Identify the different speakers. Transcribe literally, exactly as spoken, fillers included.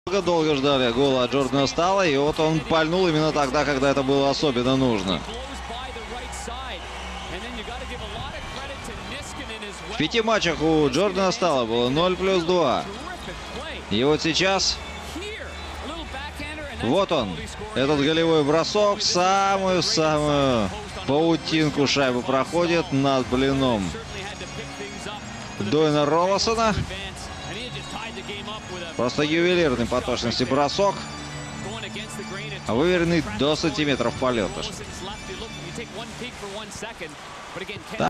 Speaker 1: Долго ждали гола от Джордана Сталла, и вот он пальнул именно тогда, когда это было особенно нужно. В пяти матчах у Джордана Сталла было ноль плюс два. И вот сейчас, вот он, этот голевой бросок, в самую-самую паутинку шайбу проходит над блином Дуэйна Роллосона. Просто ювелирный по точности бросок, выверенный до сантиметров полета.